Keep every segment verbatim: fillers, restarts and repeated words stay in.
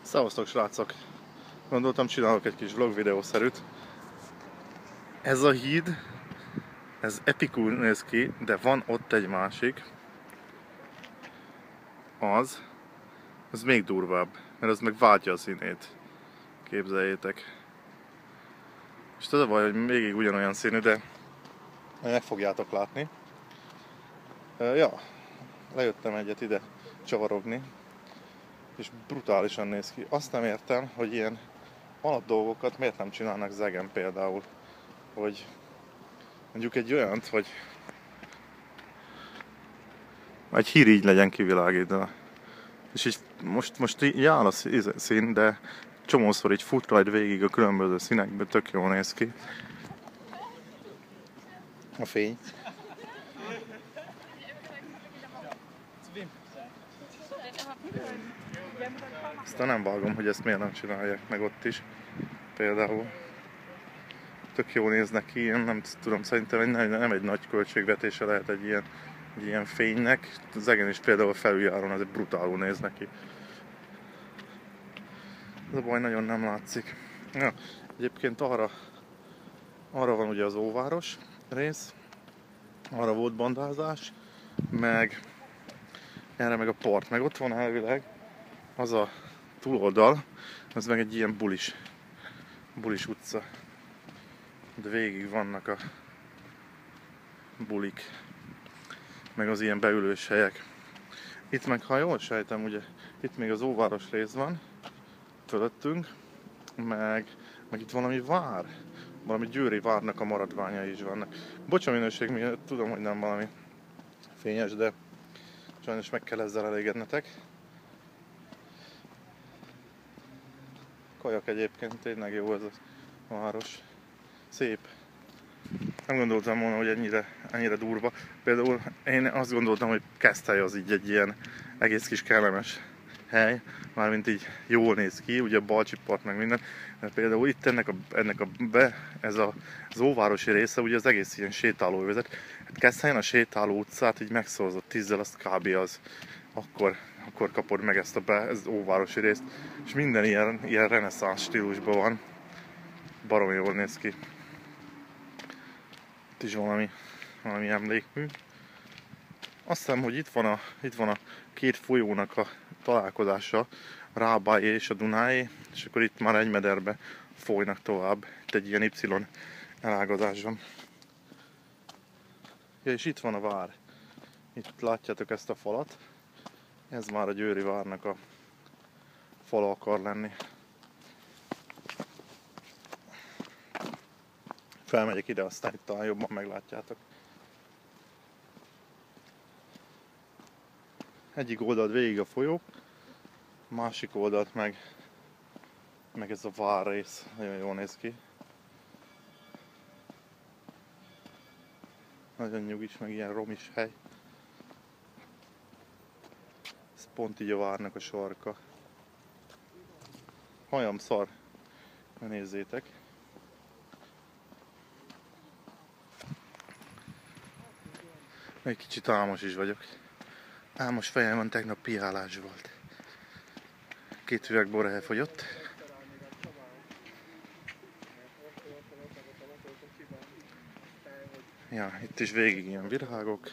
Szevasztok srácok! Gondoltam, csinálok egy kis vlog videószerűt. Ez a híd, ez epikul néz ki, de van ott egy másik. Az, az még durvább, mert az meg váltja a színét. Képzeljétek. És az a baj, hogy végig ugyanolyan színű, de meg fogjátok látni. Ja, lejöttem egyet ide csavarogni, és brutálisan néz ki. Azt nem értem, hogy ilyen alapdolgokat miért nem csinálnak Zegen például. Hogy mondjuk egy olyant, hogy egy hír legyen kivilágítva. És így most, most így áll a szín, de csomószor így fut rajt végig a különböző színekben, tök jól néz ki. A fény. Aztán nem vágom, hogy ezt miért nem csinálják meg ott is. Például tök jól néznek ki, én nem tudom, szerintem nem egy nagy költségvetése lehet egy ilyen, egy ilyen fénynek. Az Egen is például felüljáron azért brutálul néz neki. Ez a baj nagyon nem látszik. Ja, egyébként arra, arra van ugye az óváros rész, arra volt bandázás, meg erre meg a part, meg ott van elvileg az a túloldal, az meg egy ilyen bulis, bulis utca. De végig vannak a bulik, meg az ilyen beülős helyek. Itt meg, ha jól sejtem, ugye, itt még az óváros rész van, fölöttünk, meg, meg itt valami vár, valami győri várnak a maradványai is vannak. Bocs a minőség miatt, tudom, hogy nem valami fényes, de sajnos meg kell ezzel elégednetek. Kajak egyébként, tényleg jó ez a város. Szép. Nem gondoltam volna, hogy ennyire, ennyire durva. Például én azt gondoltam, hogy Keszthely az így egy ilyen egész kis kellemes hely. Mármint így jól néz ki, ugye a Balcsi part meg minden. De például itt ennek a, ennek a be, ez a, az óvárosi része, ugye az egész ilyen sétálóövezet. Hát Keszthelyen a sétáló utcát így megszorzott tízzel, azt kb. Az akkor, akkor kapod meg ezt a be, ez az óvárosi részt. És minden ilyen, ilyen reneszánsz stílusban van. Baromi jól néz ki. Itt is valami, valami emlékmű. Azt hiszem, hogy itt van, a, itt van a két folyónak a találkozása, a Rábáé és a Dunáé, és akkor itt már egy mederbe folynak tovább, itt egy ilyen Y elágazásban. Ja, és itt van a vár. Itt látjátok ezt a falat. Ez már a győri várnak a fala akar lenni. Felmegyek ide, aztán itt talán jobban meglátjátok. Egyik oldalt végig a folyó, másik oldalt meg, meg ez a várrész. Nagyon jól néz ki. Nagyon nyugis, meg ilyen romis hely. Ez pont így a várnak a sarka. Hajam szar. Ne nézzétek. Egy kicsit álmos is vagyok. Álmos fejem van, tegnap piálás volt. Két üveg bor elfogyott. Ja, itt is végig ilyen virágok,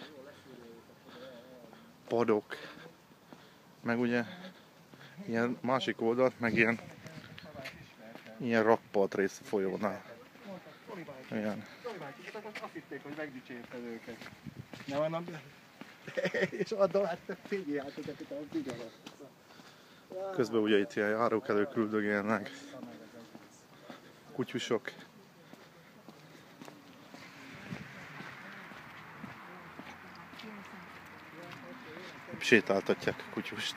padok, meg ugye ilyen másik oldalt, meg ilyen, ilyen rakpart rész a folyónál. Ilyen. Azt hitték, hogy megdicsérted őket. Nem vannak be? És adda láttak, figyeljátok, hogy a figyelek. Közben ugye itt ilyen járókelők küldögélnek. Kutyusok. Sétáltatják a kutyust.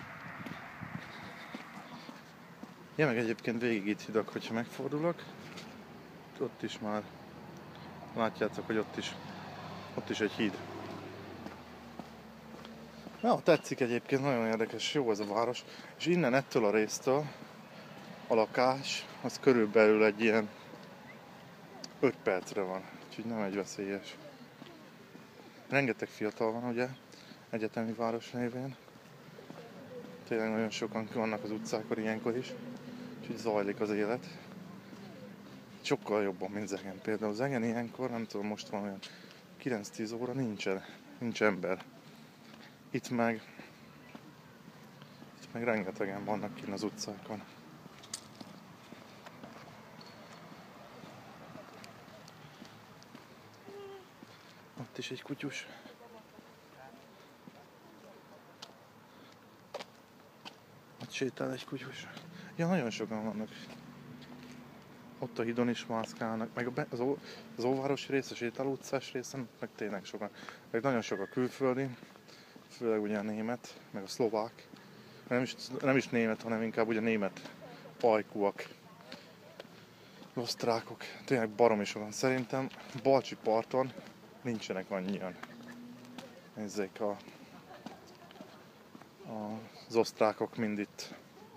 Ja, meg egyébként végig itt hidak, hogyha megfordulok. Ott is már látjátok, hogy ott is, ott is egy híd. Ja, tetszik egyébként, nagyon érdekes, jó ez a város. És innen ettől a résztől a lakás, az körülbelül egy ilyen öt percre van, úgyhogy nem egy veszélyes. Rengeteg fiatal van, ugye, egyetemi város névén. tényleg nagyon sokan vannak az utcákon ilyenkor is, úgyhogy zajlik az élet. Sokkal jobban, mint Zegen. Például Zegen ilyenkor, nem tudom, most van olyan kilenc-tíz óra, nincsen, nincs ember. Itt meg, itt meg rengetegen vannak kint az utcákon. Ott is egy kutyus. Ott sétál egy kutyus. Ja, nagyon sokan vannak. Ott a hídon is mászkálnak, meg a be, az, ó, az óvárosi rész, a sétáló utcás részen, meg tényleg sokan. Meg nagyon sok a külföldi, főleg ugye a német, meg a szlovák. Nem is, nem is német, hanem inkább ugye német ajkúak, osztrákok. Tényleg baromi sokan. Szerintem Balcsi parton nincsenek annyian. Ezek a, a, az osztrákok mind itt.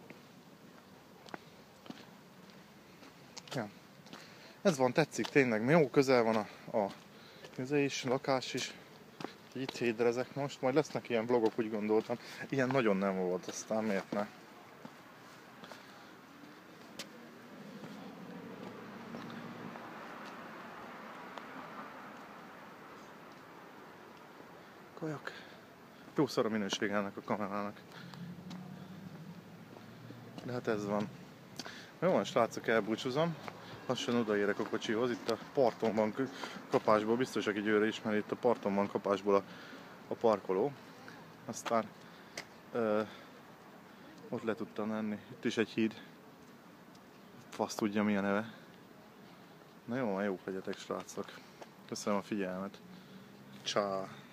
Ja. Ez van, tetszik tényleg, jó közel van a, a közé is, lakás is. Itt hédrezek most, majd lesznek ilyen vlogok, úgy gondoltam. Ilyen nagyon nem volt, aztán miért ne? Kajak. Jó szar a minőség ennek a kamerának. De hát ez van. Jó van, srácok, elbúcsúzom. Lassan odaérek a kocsihoz. Itt a parton van kapásból, biztos aki győre ismeri, itt a parton van kapásból a, a parkoló. Aztán ö, ott le tudtam menni. Itt is egy híd. Fasz tudja mi a neve. Na jó, jók legyetek, srácok. Köszönöm a figyelmet. Csá!